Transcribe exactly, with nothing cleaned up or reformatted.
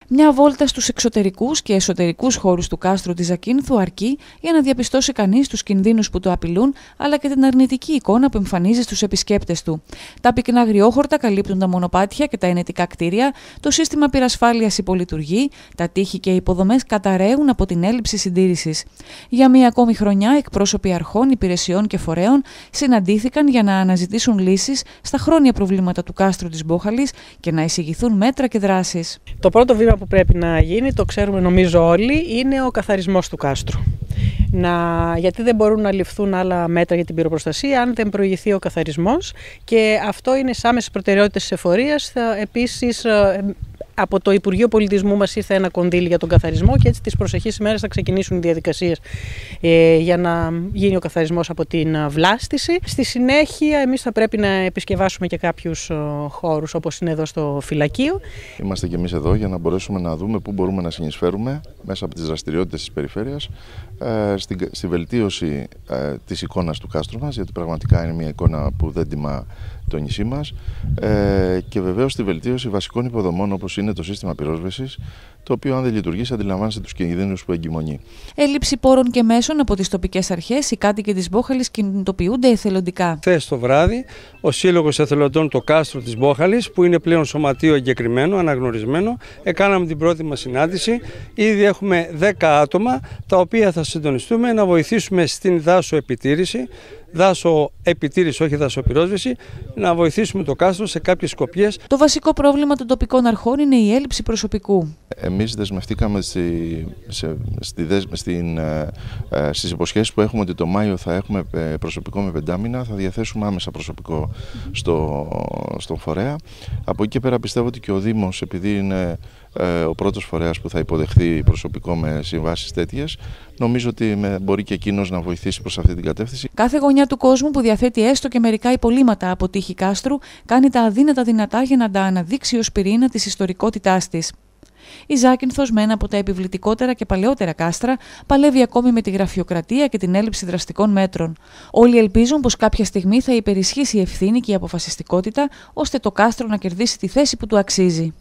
Μια βόλτα στους εξωτερικούς και εσωτερικούς χώρους του κάστρου της Ζακίνθου αρκεί για να διαπιστώσει κανείς τους κινδύνους που το απειλούν, αλλά και την αρνητική εικόνα που εμφανίζει στους επισκέπτες του. Τα πυκνά αγριόχορτα καλύπτουν τα μονοπάτια και τα ενετικά κτίρια, το σύστημα πυρασφάλειας υπολειτουργεί, τα τείχη και οι υποδομές καταραίουν από την έλλειψη συντήρησης. Για μία ακόμη χρονιά, εκπρόσωποι αρχών, υπηρεσιών και φορέων συναντήθηκαν για να αναζητήσουν λύσεις στα χρόνια προβλήματα του κάστρου της Μπόχαλης και να εισηγηθούν μέτρα και δράσεις. Το πρώτο βήμα που πρέπει να γίνει, το ξέρουμε νομίζω όλοι, είναι ο καθαρισμός του κάστρου. Να, γιατί δεν μπορούν να ληφθούν άλλα μέτρα για την πυροπροστασία αν δεν προηγηθεί ο καθαρισμός, και αυτό είναι στις άμεσες προτεραιότητες της εφορίας. Επίσης, από το Υπουργείο Πολιτισμού μας ήρθε ένα κονδύλι για τον καθαρισμό και έτσι τις προσεχείς ημέρες θα ξεκινήσουν οι διαδικασίες ε, για να γίνει ο καθαρισμός από την βλάστηση. Στη συνέχεια εμείς θα πρέπει να επισκευάσουμε και κάποιους χώρους όπως είναι εδώ στο φυλακείο. Είμαστε και εμείς εδώ για να μπορέσουμε να δούμε πού μπορούμε να συνεισφέρουμε μέσα από τις δραστηριότητες της περιφέρειας ε, στη, στη βελτίωση ε, της εικόνας του κάστρου μας, γιατί πραγματικά είναι μια εικόνα που δεν τιμά το νησί μας, ε, και βεβαίως στη βελτίωση βασικών υποδομών όπως είναι το σύστημα πυρόσβεσης, το οποίο αν δεν λειτουργήσει αντιλαμβάνεστε τους κινδύνους που εγκυμονεί. Έλλειψη πόρων και μέσων από τις τοπικές αρχές, οι κάτοικοι της Μπόχαλης κινητοποιούνται εθελοντικά. Χθες το βράδυ, ο Σύλλογος Εθελοντών το Κάστρο της Μπόχαλης, που είναι πλέον σωματείο εγκεκριμένο, αναγνωρισμένο, έκαναμε την πρώτη μας συνάντηση. Ήδη έχουμε δέκα άτομα, τα οποία θα συντονιστούμε να βοηθήσουμε στην δάσο επιτήρηση. Δάσο επιτήρηση, όχι δασοπυρόσβεση, να βοηθήσουμε το κάστρο σε κάποιες σκοπιές. Το βασικό πρόβλημα των τοπικών αρχών είναι η έλλειψη προσωπικού. Εμείς δεσμευτήκαμε στη, σε, στη, στην, ε, στις υποσχέσεις που έχουμε ότι το Μάιο θα έχουμε προσωπικό με πεντάμινα, θα διαθέσουμε άμεσα προσωπικό στο, στον φορέα. Από εκεί και πέρα πιστεύω ότι και ο Δήμος, επειδή είναι ε, ο πρώτος φορέας που θα υποδεχθεί προσωπικό με συμβάσεις τέτοιες, νομίζω ότι με, μπορεί και εκείνος να βοηθήσει προς αυτή την κατεύθυνση. Κάθε γωνιά του κόσμου που διαθέτει έστω και μερικά υπολείμματα από τείχη κάστρου κάνει τα αδύνατα δυνατά για να τα αναδείξει ως πυρήνα της ιστορικότητάς της. Η Ζάκυνθος, με ένα από τα επιβλητικότερα και παλαιότερα κάστρα, παλεύει ακόμη με τη γραφειοκρατία και την έλλειψη δραστικών μέτρων. Όλοι ελπίζουν πως κάποια στιγμή θα υπερισχύσει η ευθύνη και η αποφασιστικότητα, ώστε το κάστρο να κερδίσει τη θέση που του αξίζει.